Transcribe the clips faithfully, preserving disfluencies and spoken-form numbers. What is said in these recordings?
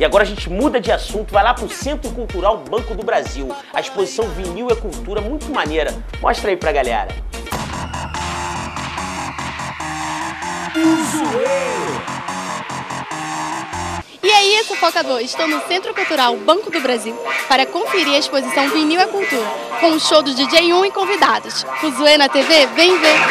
agora a gente muda de assunto, vai lá pro Centro Cultural Banco do Brasil. A exposição Vinil é Cultura, muito maneira. Mostra aí pra galera. E aí, Sufocador, estou no Centro Cultural Banco do Brasil para conferir a exposição Vinil é Cultura, com o show do D J um e convidados. Fuzuê na T V, vem ver!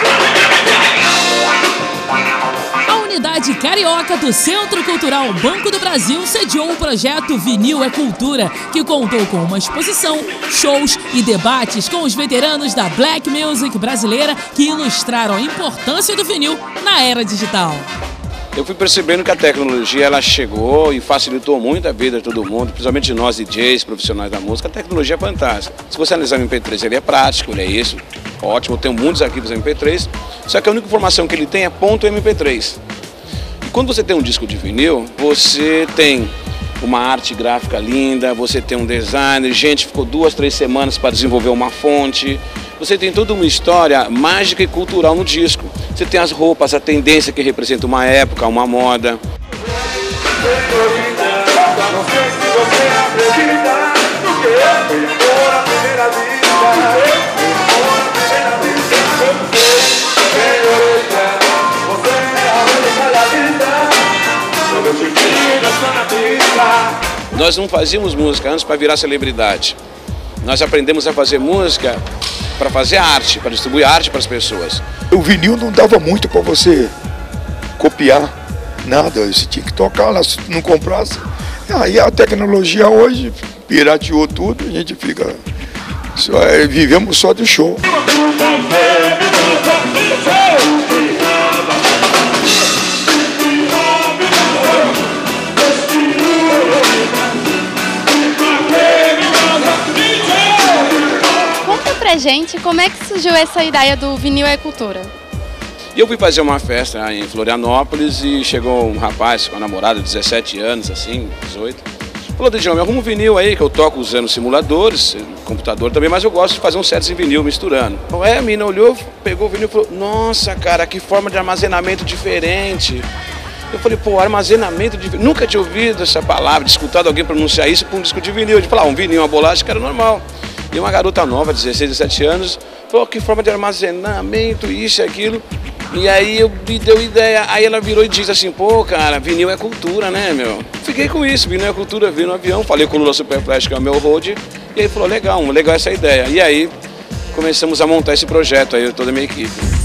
A unidade carioca do Centro Cultural Banco do Brasil sediou o projeto Vinil é Cultura, que contou com uma exposição, shows e debates com os veteranos da Black Music brasileira que ilustraram a importância do vinil na era digital. Eu fui percebendo que a tecnologia ela chegou e facilitou muito a vida de todo mundo, principalmente nós D Js, profissionais da música. A tecnologia é fantástica. Se você analisar o M P três, ele é prático, ele é isso, ótimo, tem muitos arquivos M P três, só que a única informação que ele tem é ponto M P três. E quando você tem um disco de vinil, você tem uma arte gráfica linda, você tem um designer, gente ficou duas, três semanas para desenvolver uma fonte. Você tem toda uma história mágica e cultural no disco. Você tem as roupas, a tendência que representa uma época, uma moda. Nós não fazíamos música antes para virar celebridade. Nós aprendemos a fazer música para fazer arte, para distribuir arte para as pessoas. O vinil não dava muito para você copiar nada, você tinha que tocar lá, se não comprasse. Aí a tecnologia hoje pirateou tudo, a gente fica, só, vivemos só do show. Pra gente, como é que surgiu essa ideia do Vinil é Cultura? Eu fui fazer uma festa em Florianópolis e chegou um rapaz com a namorada de dezessete anos, assim, dezoito. Falou, D J, me arruma um vinil aí, que eu toco usando simuladores, computador também, mas eu gosto de fazer uns sets em vinil misturando. Então, é, a mina olhou, pegou o vinil e falou, nossa, cara, que forma de armazenamento diferente. Eu falei, pô, armazenamento de vinil. Nunca tinha ouvido essa palavra, escutado alguém pronunciar isso para um disco de vinil. De falar, ah, um vinil, uma bolacha, que era normal. E uma garota nova, dezesseis, dezessete anos, falou, que forma de armazenamento, isso e aquilo. E aí eu me deu ideia, aí ela virou e disse assim, pô, cara, vinil é cultura, né, meu? Fiquei com isso, vinil é cultura, vi no avião, falei com o Lula Superflash, que é o meu road, e aí falou, legal, legal essa ideia. E aí começamos a montar esse projeto aí, toda a minha equipe.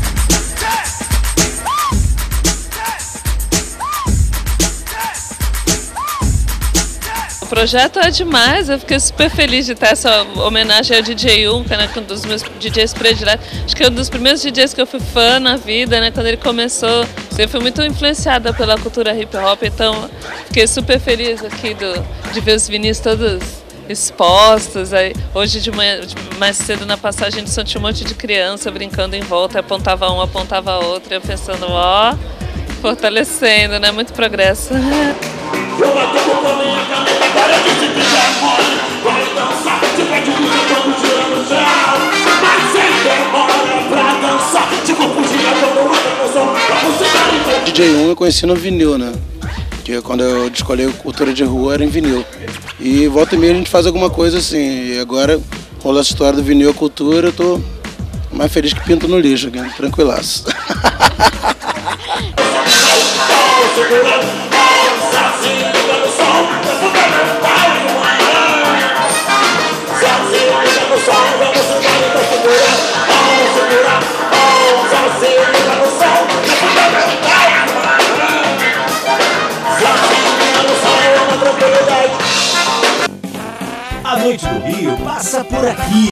O projeto é demais, eu fiquei super feliz de ter essa homenagem ao D J um, que é um dos meus D Js prediletos. Acho que é um dos primeiros D Js que eu fui fã na vida, né? Quando ele começou, eu fui muito influenciada pela cultura hip hop, então fiquei super feliz aqui do, de ver os vinis todos expostos. Aí, hoje de manhã, mais cedo na passagem, só tinha um monte de criança brincando em volta, apontava um, apontava outro, eu pensando, ó, fortalecendo, né? Muito progresso. D J um eu conheci no vinil, né? Que quando eu escolhi cultura de rua era em vinil. E volta e meia a gente faz alguma coisa assim. E agora rolou essa história do vinil a cultura, eu tô mais feliz que pinto no lixo, aqui, tranquilaço. A noite do Rio passa por aqui.